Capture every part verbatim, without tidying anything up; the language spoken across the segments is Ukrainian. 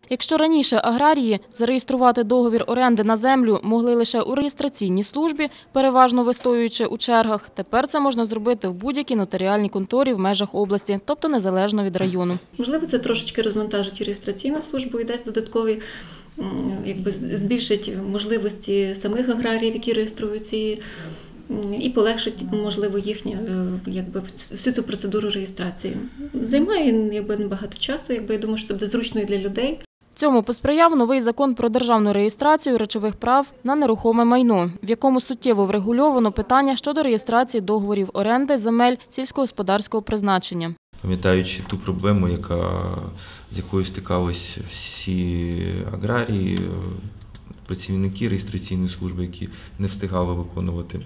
Якщо раніше аграрії зареєструвати договір оренди на землю могли лише у реєстраційній службі, переважно вистоюючи у чергах, тепер це можна зробити в будь-якій нотаріальній конторі в межах області, тобто незалежно від району. Можливо, це трошечки розвантажить реєстраційну службу і дасть додаткові, якби збільшить можливості самих аграріїв, які реєструють ці, і полегшить, можливо, їхню, якби, всю цю процедуру реєстрації. Займає, якби, небагато часу, якби, я думаю, що це буде зручно і для людей. Цьому посприяв новий закон про державну реєстрацію речових прав на нерухоме майно, в якому суттєво врегульовано питання щодо реєстрації договорів оренди земель сільськогосподарського призначення. Пам'ятаючи ту проблему, яка, з якою стикались всі аграрії, працівники реєстраційної служби, які не встигали виконувати,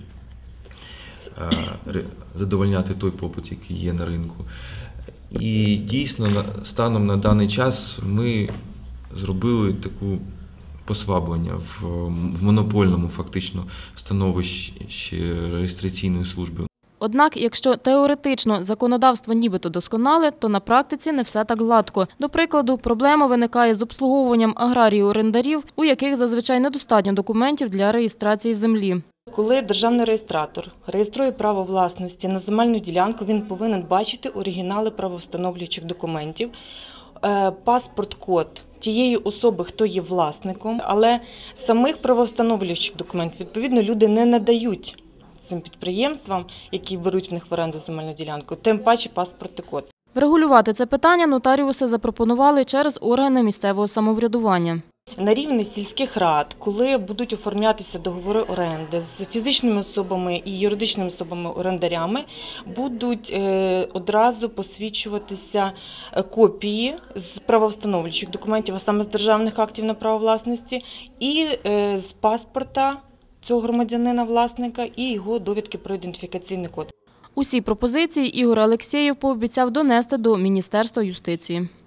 задовольняти той попит, який є на ринку. І дійсно, станом на даний час ми зробили таку послаблення в, в монопольному фактично становищі реєстраційної служби. Однак, якщо теоретично законодавство нібито досконале, то на практиці не все так гладко. До прикладу, проблема виникає з обслуговуванням аграріїв-орендарів, у яких зазвичай недостатньо документів для реєстрації землі. Коли державний реєстратор реєструє право власності на земельну ділянку, він повинен бачити оригінали правовстановлюючих документів, паспорт-код тієї особи, хто є власником, але самих правовстановлюючих документів, відповідно, люди не надають цим підприємствам, які беруть в них в оренду земельну ділянку, тим паче паспорт і код. Врегулювати це питання нотаріуси запропонували через органи місцевого самоврядування. На рівні сільських рад, коли будуть оформлятися договори оренди з фізичними особами і юридичними особами-орендарями, будуть одразу посвідчуватися копії з правовстановлюючих документів, а саме з державних актів на право власності, і з паспорта цього громадянина-власника і його довідки про ідентифікаційний код. Усі пропозиції Ігор Алексєєв пообіцяв донести до Міністерства юстиції.